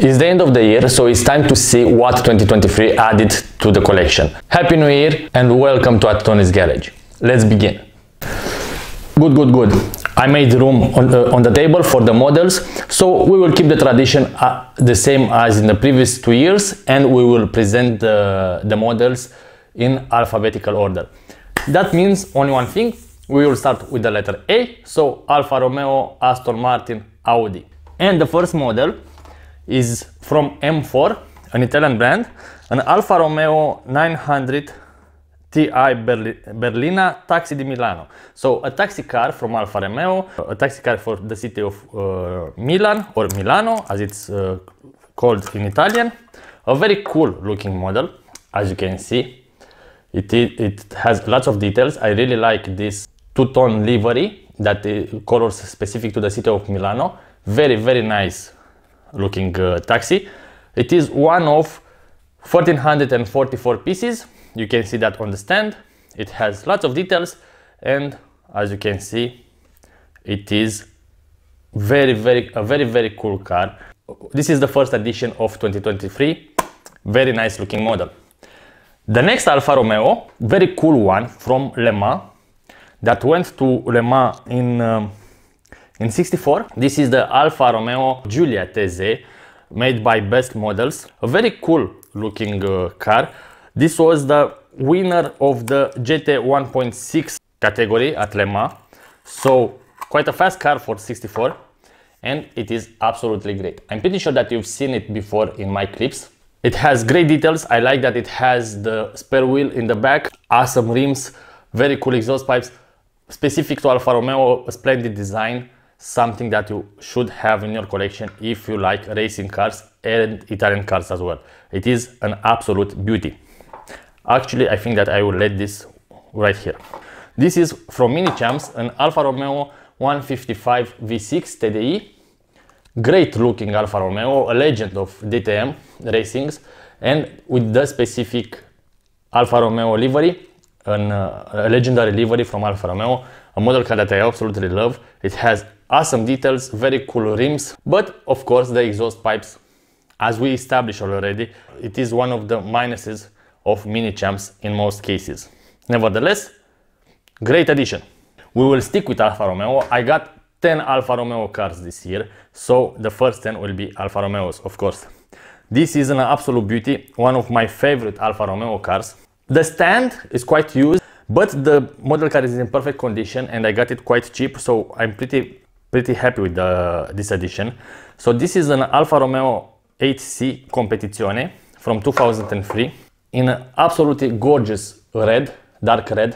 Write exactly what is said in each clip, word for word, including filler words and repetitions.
It's the end of the year, so it's time to see what twenty twenty-three added to the collection. Happy New Year and welcome to Tony's Garage. Let's begin. Good, good, good. I made room on the, on the table for the models, so we will keep the tradition uh, the same as in the previous two years, and we will present the, the models in alphabetical order. That means only one thing. We will start with the letter A, so Alfa Romeo, Aston Martin, Audi. And the first model is from M four, an Italian brand, an Alfa Romeo nine hundred T I Berli Berlina Taxi di Milano. So a taxi car from Alfa Romeo, a taxi car for the city of uh, Milan, or Milano as it's uh, called in Italian. A very cool looking model, as you can see. It, it has lots of details. I really like this two-tone livery that uh, colors specific to the city of Milano. Very, very nice looking uh, taxi. It is one of one thousand four hundred forty-four pieces. You can see that on the stand. It has lots of details, and as you can see, it is very, very, a very, very cool car. This is the first edition of twenty twenty-three. Very nice looking model. The next Alfa Romeo, very cool one from Le Mans, that went to Le Mans in um, in sixty-four. This is the Alfa Romeo Giulia T Z, made by Best Models. A very cool looking uh, car. This was the winner of the G T one point six category at Le Mans. So quite a fast car for sixty-four, and it is absolutely great. I'm pretty sure that you've seen it before in my clips. It has great details. I like that it has the spare wheel in the back, awesome rims, very cool exhaust pipes. Specific to Alfa Romeo, a splendid design, something that you should have in your collection if you like racing cars and Italian cars as well. It is an absolute beauty. Actually, I think that I will let this right here. This is from Mini Champs, an Alfa Romeo one fifty-five V six T D I. Great looking Alfa Romeo, a legend of D T M racings, and with the specific Alfa Romeo livery, an, uh, a legendary livery from Alfa Romeo, a model car that I absolutely love. It has awesome details, very cool rims, but of course the exhaust pipes, as we established already, it is one of the minuses of Mini Champs in most cases. Nevertheless, great addition. We will stick with Alfa Romeo. I got ten Alfa Romeo cars this year, so the first ten will be Alfa Romeos, of course. This is an absolute beauty, one of my favorite Alfa Romeo cars. The stand is quite used, but the model car is in perfect condition, and I got it quite cheap, so I'm pretty pretty happy with the, this edition. So this is an Alfa Romeo eight C Competizione from two thousand three in an absolutely gorgeous red, dark red,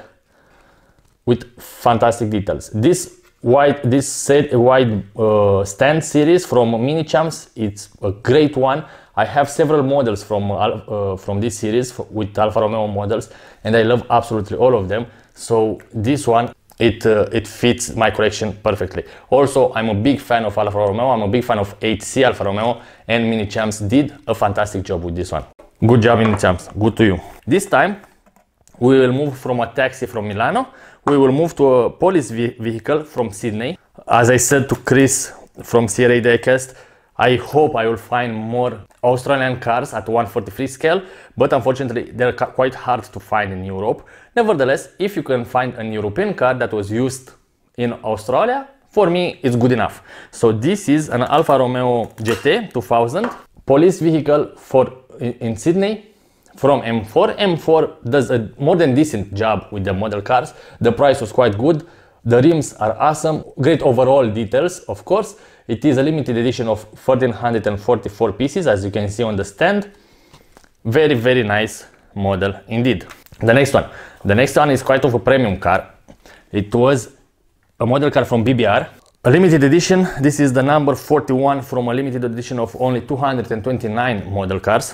with fantastic details. This wide, this set wide uh, stand series from Mini Champs, it's a great one. I have several models from uh, from this series with Alfa Romeo models, and I love absolutely all of them. So this one, it uh, it fits my collection perfectly. Also, I'm a big fan of Alfa Romeo. I'm a big fan of eight C Alfa Romeo, and Mini Champs did a fantastic job with this one. Good job, Mini Champs. Good to you. This time, we will move from a taxi from Milano. We will move to a police vehicle from Sydney. As I said to Chris from Sierra Diecast, I hope I will find more Australian cars at one forty-three scale, but unfortunately they're quite hard to find in Europe. Nevertheless, if you can find an European car that was used in Australia, for me it's good enough. So this is an Alfa Romeo G T two thousand police vehicle for in, in Sydney from M four. M four does a more than decent job with the model cars. The price was quite good. The rims are awesome. Great overall details, of course. It is a limited edition of one thousand four hundred forty-four pieces, as you can see on the stand. Very, very nice model indeed. The next one. The next one is quite of a premium car. It was a model car from B B R. A limited edition. This is the number forty-one from a limited edition of only two hundred twenty-nine model cars.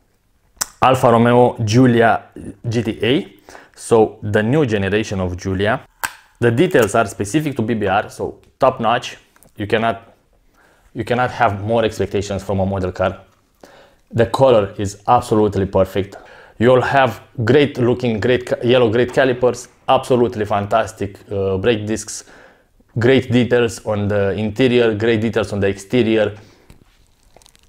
Alfa Romeo Giulia G T A. So the new generation of Giulia. The details are specific to B B R, so top notch. You cannot You cannot have more expectations from a model car. The color is absolutely perfect. You'll have great looking, great yellow, great calipers, absolutely fantastic uh, brake discs, great details on the interior, great details on the exterior.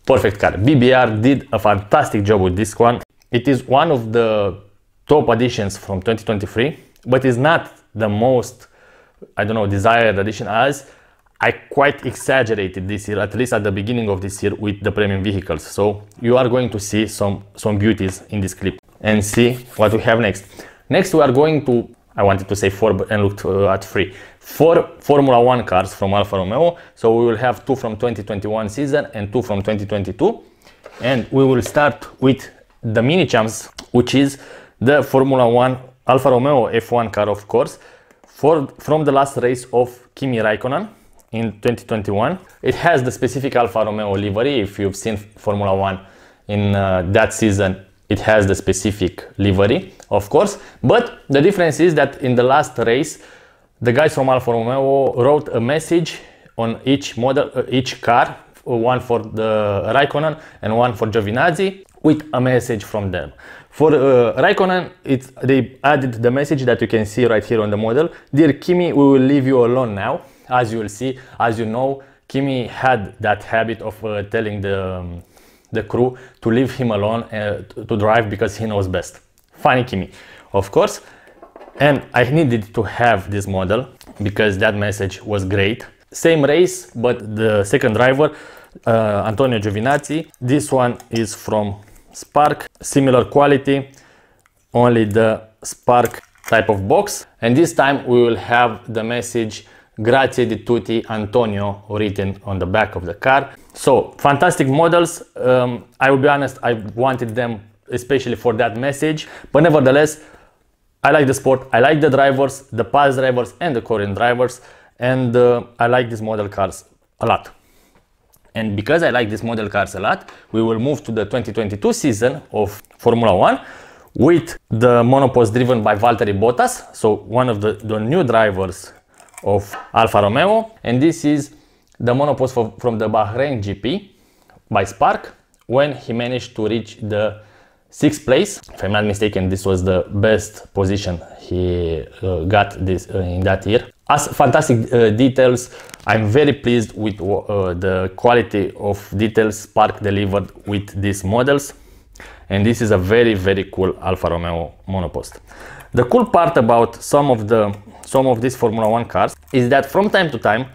perfect car. B B R did a fantastic job with this one. It is one of the top additions from twenty twenty-three, but is not the most, I don't know, desired addition, as I quite exaggerated this year, at least at the beginning of this year, with the premium vehicles. So you are going to see some, some beauties in this clip and see what we have next. Next we are going to, I wanted to say four and looked uh, at three. Four Formula One cars from Alfa Romeo. So we will have two from twenty twenty-one season and two from twenty twenty-two. And we will start with the mini champs, which is the Formula One Alfa Romeo F one car, of course, for, from the last race of Kimi Raikkonen in twenty twenty-one. It has the specific Alfa Romeo livery. If you've seen Formula One in uh, that season, it has the specific livery, of course. But the difference is that in the last race, the guys from Alfa Romeo wrote a message on each model, uh, each car, one for the Raikkonen and one for Giovinazzi, with a message from them. For uh, Raikkonen, it's, they added the message that you can see right here on the model. Dear Kimi, we will leave you alone now. As you will see, as you know, Kimi had that habit of uh, telling the, um, the crew to leave him alone uh, to, to drive because he knows best. Funny Kimi, of course. And I needed to have this model because that message was great. Same race, but the second driver, uh, Antonio Giovinazzi. This one is from Spark, similar quality, only the Spark type of box. And this time we will have the message Grazie di tutti Antonio written on the back of the car. So fantastic models. Um, I will be honest, I wanted them especially for that message, but nevertheless, I like the sport, I like the drivers, the past drivers and the current drivers, and uh, I like these model cars a lot. And because I like these model cars a lot, we will move to the twenty twenty-two season of Formula One with the monopost driven by Valtteri Bottas, so one of the, the new drivers of Alfa Romeo. And this is the monopost for, from the Bahrain G P by Spark, when he managed to reach the sixth place. If I'm not mistaken, this was the best position he uh, got this uh, in that year. As fantastic uh, details, I'm very pleased with uh, the quality of details Spark delivered with these models. And this is a very, very cool Alfa Romeo monopost. The cool part about some of the some of these Formula One cars is that from time to time,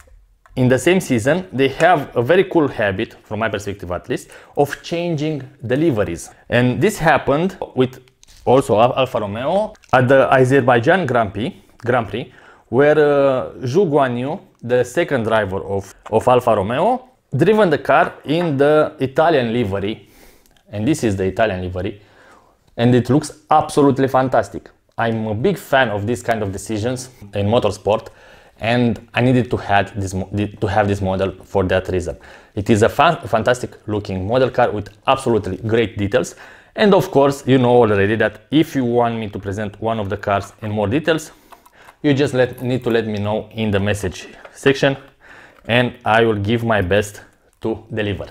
in the same season, they have a very cool habit, from my perspective at least, of changing the liveries. And this happened with also Alfa Romeo at the Azerbaijan Grand Prix, Grand Prix where uh, Zhu Guanyu, the second driver of, of Alfa Romeo, driven the car in the Italian livery. And this is the Italian livery. And it looks absolutely fantastic. I'm a big fan of this kind of decisions in motorsport, and I needed to have this to have this model for that reason. It is a fan, fantastic looking model car with absolutely great details. And of course, you know already that if you want me to present one of the cars in more details, you just let, need to let me know in the message section, and I will give my best to deliver.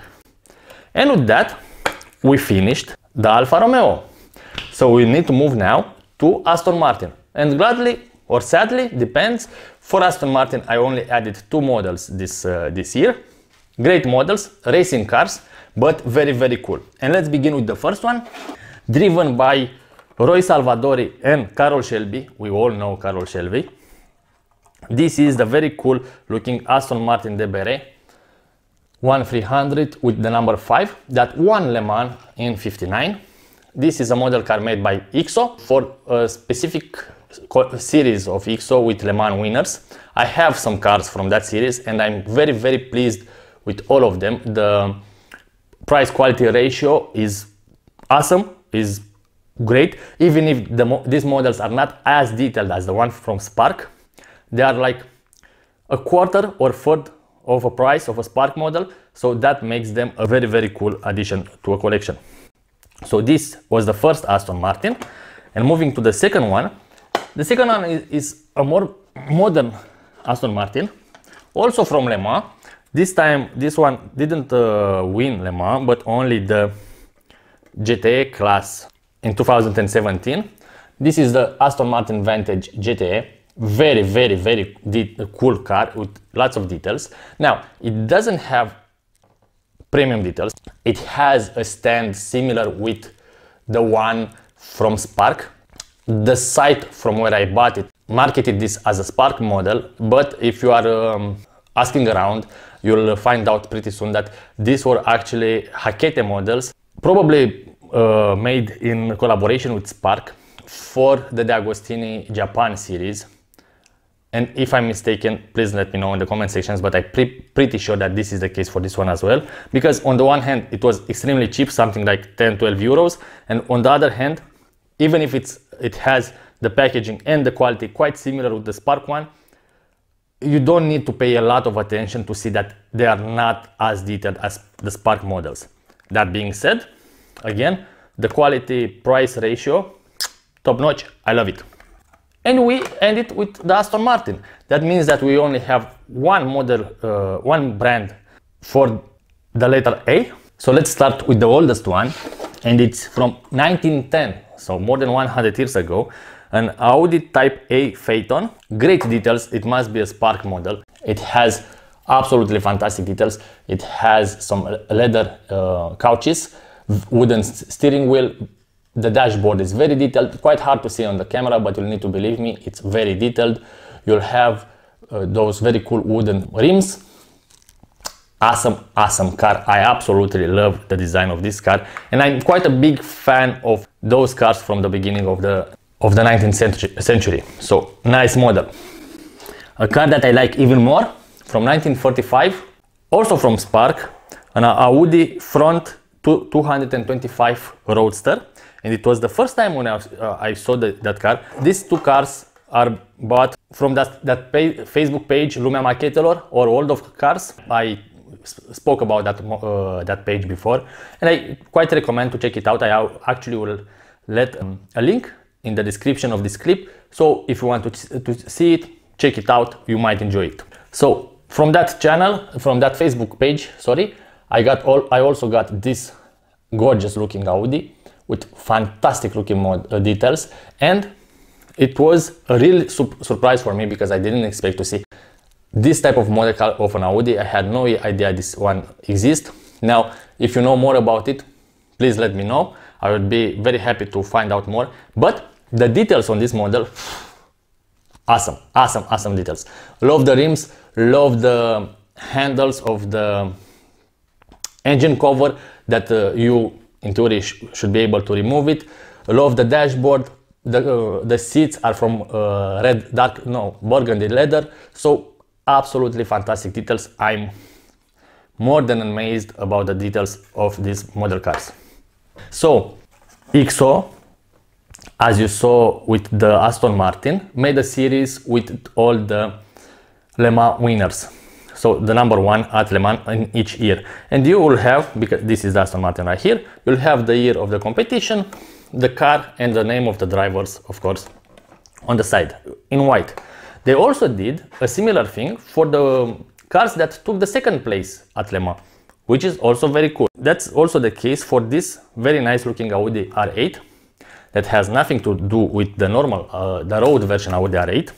And with that, we finished the Alfa Romeo. So we need to move now to Aston Martin. And gladly or sadly, depends, for Aston Martin I only added two models this, uh, this year. Great models, racing cars, but very, very cool. And let's begin with the first one, driven by Roy Salvadori and Carroll Shelby. We all know Carroll Shelby. This is the very cool looking Aston Martin De Beret one three hundred with the number five that won Le Mans in fifty-nine. This is a model car made by I X O for a specific series of I X O with Le Mans winners. I have some cars from that series and I'm very, very pleased with all of them. The price quality ratio is awesome, is great. Even if the mo these models are not as detailed as the one from Spark, they are like a quarter or third of a price of a Spark model, so that makes them a very, very cool addition to a collection. So this was the first Aston Martin, and moving to the second one. The second one is, is a more modern Aston Martin, also from Le Mans. This time, this one didn't uh, win Le Mans, but only the G T A class in two thousand seventeen. This is the Aston Martin Vantage G T A. Very, very, very cool car with lots of details. Now, it doesn't have premium details. It has a stand similar with the one from Spark. The site from where I bought it marketed this as a Spark model, but if you are um, asking around, you'll find out pretty soon that these were actually Hakete models, probably uh, made in collaboration with Spark for the De Agostini Japan series. And if I'm mistaken, please let me know in the comment sections, but I'm pre pretty sure that this is the case for this one as well, because on the one hand it was extremely cheap, something like ten to twelve euros, and on the other hand, even if it's it has the packaging and the quality quite similar with the Spark one, you don't need to pay a lot of attention to see that they are not as detailed as the Spark models. That being said, again, the quality price ratio, top notch, I love it. And we end it with the Aston Martin. That means that we only have one model, uh, one brand for the letter A. So let's start with the oldest one, and it's from nineteen ten, so more than one hundred years ago, an Audi Type A Phaeton. Great details, it must be a Spark model. It has absolutely fantastic details. It has some leather uh, couches, wooden steering wheel. The dashboard is very detailed, quite hard to see on the camera, but you'll need to believe me, it's very detailed. You'll have uh, those very cool wooden rims. Awesome, awesome car. I absolutely love the design of this car, and I'm quite a big fan of those cars from the beginning of the of the nineteenth century. So nice model. A car that I like even more, from nineteen forty-five, also from Spark, an Audi front two twenty-five Roadster, and it was the first time when I, was, uh, I saw the, that car. These two cars are bought from that, that page, Facebook page, Lumea Machetelor, or World of Cars. I spoke about that, uh, that page before, and I quite recommend to check it out. I actually will let um, a link in the description of this clip, so if you want to, to see it, check it out, you might enjoy it. So from that channel, from that Facebook page, sorry, I got all. I also got this gorgeous looking Audi with fantastic looking mod, uh, details, and it was a real su surprise for me because I didn't expect to see this type of model car of an Audi. I had no idea this one exists. Now, if you know more about it, please let me know. I would be very happy to find out more. But the details on this model, awesome, awesome, awesome details. Love the rims, love the handles of the engine cover that uh, you in theory sh should be able to remove it. Love the dashboard. The, uh, the seats are from uh, red, dark, no, burgundy leather. So absolutely fantastic details. I'm more than amazed about the details of these model cars. So X O, as you saw with the Aston Martin, made a series with all the Le Mans winners. So the number one at Le Mans in each year. And you will have, because this is the Aston Martin right here, you'll have the year of the competition, the car, and the name of the drivers, of course, on the side in white. They also did a similar thing for the cars that took the second place at Le Mans, which is also very cool. That's also the case for this very nice looking Audi R eight that has nothing to do with the normal, uh, the road version Audi R eight.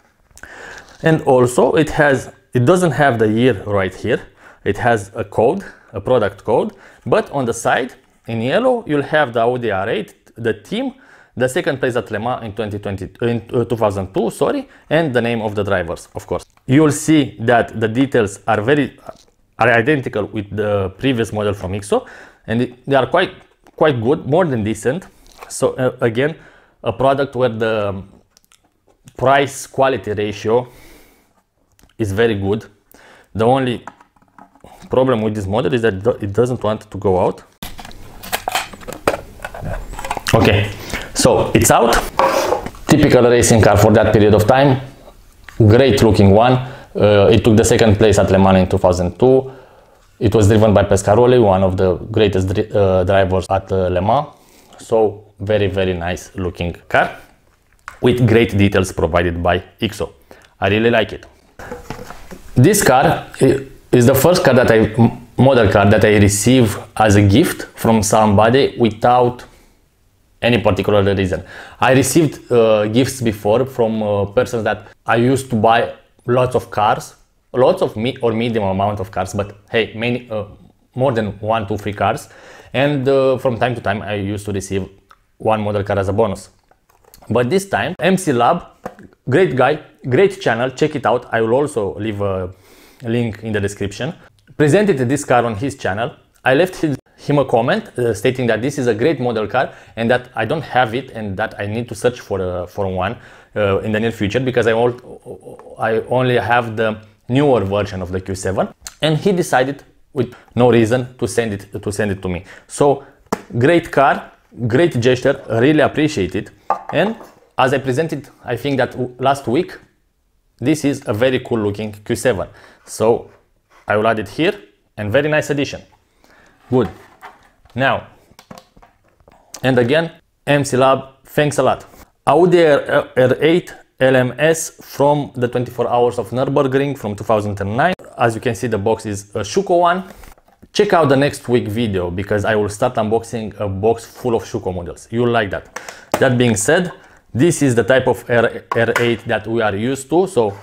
And also it has, it doesn't have the year right here. It has a code, a product code, but on the side in yellow, you'll have the Audi R eight, the team, the second place at Le Mans in twenty twenty, in two thousand two, sorry, and the name of the drivers, of course. You'll see that the details are very are identical with the previous model from X O, and it, they are quite quite good, more than decent. So uh, again, a product where the price quality ratio is very good. The only problem with this model is that it doesn't want to go out. Okay, so it's out. Typical racing car for that period of time. Great looking one. Uh, it took the second place at Le Mans in two thousand two. It was driven by Pescaroli, one of the greatest uh, drivers at uh, Le Mans. So very, very nice looking car with great details provided by X O. I really like it. This car is the first car that I, model car that I receive as a gift from somebody without any particular reason. I received uh, gifts before from uh, persons that I used to buy lots of cars, lots of me or medium amount of cars, but hey, many, uh, more than one, two, three cars, and uh, from time to time I used to receive one model car as a bonus. But this time M C Lab, great guy, great channel, check it out. I will also leave a link in the description. Presented this car on his channel. I left his, him a comment uh, stating that this is a great model car and that I don't have it and that I need to search for uh, for one uh, in the near future, because I, all, I only have the newer version of the Q seven, and he decided with no reason to send it to send it to me. So great car, great gesture, really appreciate it. And as I presented, I think that last week, this is a very cool looking Q seven. So I will add it here, and very nice addition. Good. Now, and again, M C Lab, thanks a lot. Audi R eight L M S from the twenty-four hours of Nürburgring from two thousand nine. As you can see, the box is a Schuko one. Check out the next week video, because I will start unboxing a box full of Schuko models. You'll like that. That being said, this is the type of R eight that we are used to. So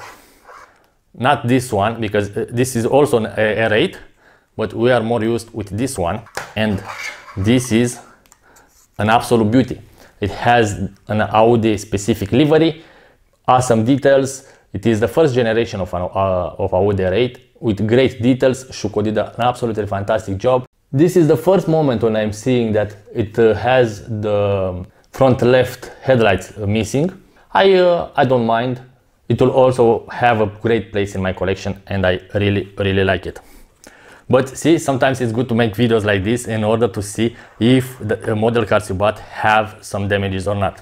not this one, because this is also an R eight, but we are more used with this one. And this is an absolute beauty. It has an Audi specific livery, awesome details. It is the first generation of, an, uh, of Audi R eight with great details. Schuko did an absolutely fantastic job. This is the first moment when I'm seeing that it uh, has the front left headlights missing. I, uh, I don't mind. It will also have a great place in my collection, and I really, really like it. But see, sometimes it's good to make videos like this in order to see if the model cars you bought have some damages or not.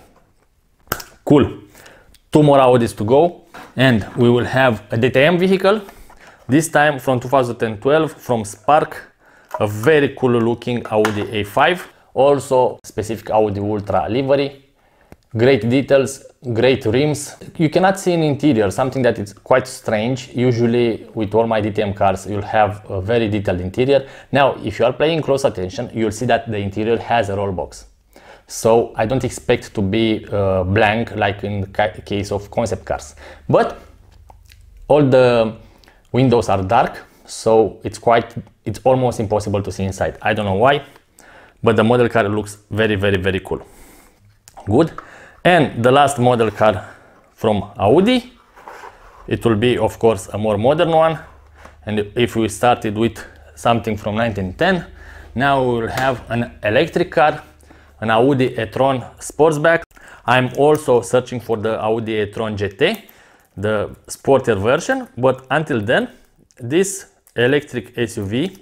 Cool. Two more Audis to go, and we will have a D T M vehicle, this time from two thousand twelve from Spark, a very cool looking Audi A five, also specific Audi Ultra livery, great details, great rims. You cannot see an interior, something that is quite strange. Usually with all my D T M cars you'll have a very detailed interior. Now if you are paying close attention, you'll see that the interior has a roll box. So I don't expect to be uh, blank like in the case of concept cars. But all the windows are dark, so it's quite, it's almost impossible to see inside. I don't know why, but the model car looks very, very, very cool. Good. And the last model car from Audi, it will be of course a more modern one. And if we started with something from nineteen ten, now we will have an electric car, an Audi e-tron Sportsback. I'm also searching for the Audi e-tron G T, the sportier version, but until then, this electric S U V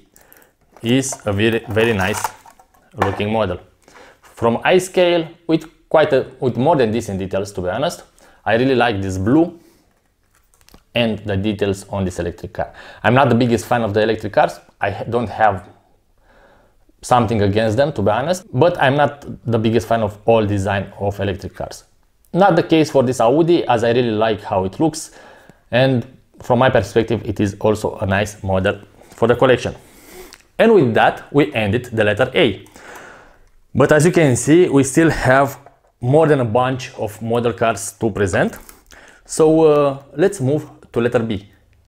is a very, very nice looking model. From I-Scale, with quite a, with more than decent details, to be honest. I really like this blue and the details on this electric car. I'm not the biggest fan of the electric cars. I don't have something against them, to be honest, but I'm not the biggest fan of all design of electric cars. Not the case for this Audi, as I really like how it looks, and from my perspective it is also a nice model for the collection. And with that we ended the letter A. But as you can see, we still have more than a bunch of model cars to present. So uh, let's move to letter B.